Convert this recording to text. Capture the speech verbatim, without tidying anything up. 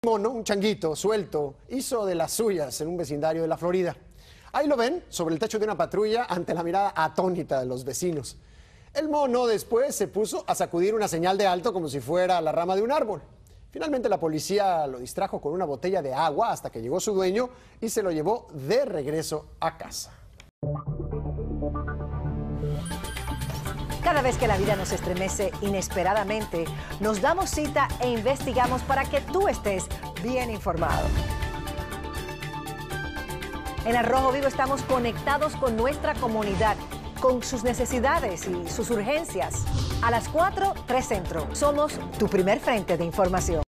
mono, un changuito suelto, hizo de las suyas en un vecindario de la Florida. Ahí lo ven, sobre el techo de una patrulla, ante la mirada atónita de los vecinos. El mono después se puso a sacudir una señal de alto como si fuera la rama de un árbol. Finalmente la policía lo distrajo con una botella de agua hasta que llegó su dueño y se lo llevó de regreso a casa. Cada vez que la vida nos estremece inesperadamente, nos damos cita e investigamos para que tú estés bien informado. En Al Rojo Vivo estamos conectados con nuestra comunidad, con sus necesidades y sus urgencias. A las cuatro, tres Centro. Somos tu primer frente de información.